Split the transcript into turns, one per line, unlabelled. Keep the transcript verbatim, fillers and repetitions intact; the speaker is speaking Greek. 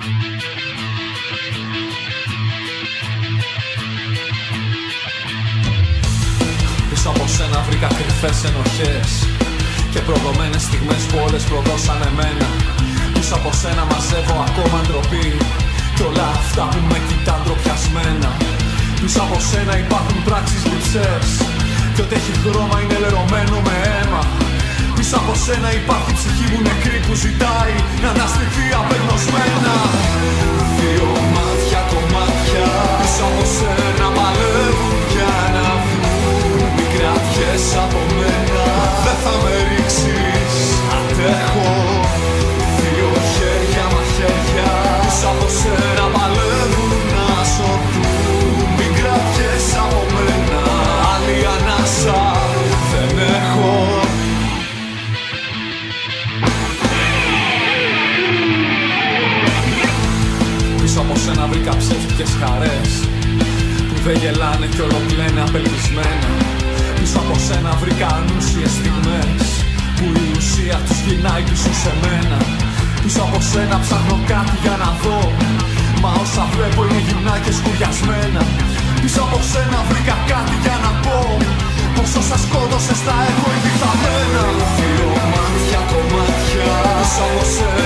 Πίσω από σένα βρήκα κρυφές ενοχές και προδομένες στιγμές που όλες προδώσαν εμένα. Πίσω από σένα μαζεύω ακόμα ντροπή κι όλα αυτά που με κοιτάν ντροπιασμένα. Πίσω από σένα υπάρχουν πράξεις λειψές κι ό,τι έχει χρώμα είναι λερωμένο με αίμα. Πίσω από σένα υπάρχει ψυχή μου νεκρή που ζητάει να αναστηθεί απεγνωσμένα. Δύο μάτια κομμάτια πίσω από σένα παλεύουν για να βγουν. Μην κρατιές από μένα, δεν θα με ρίξεις, αντέχω. Δύο χέρια μαχαίρια πίσω από σένα παλεύουν να σωθούν. Μην κρατιές από μένα, άλλη ανάσα δεν έχω. Πίσω από σένα βρήκα ψεύτικες χαρές που δεν γελάνε κι όλο κλαίνε απελπισμένα. Πίσω από σένα βρήκα ανούσιες στιγμές που η ουσία τους γυρνάει πίσω σε μένα. Πίσω από σένα ψάχνω κάτι για να δω, μα όσα βλέπω είναι γυμνά και σκουριασμένα. Πίσω από σένα βρήκα κάτι για να πω, πως όσα σκότωσες τα έχω ήδη θαμμένα. Δύο μάτια κομμάτια πίσω από σένα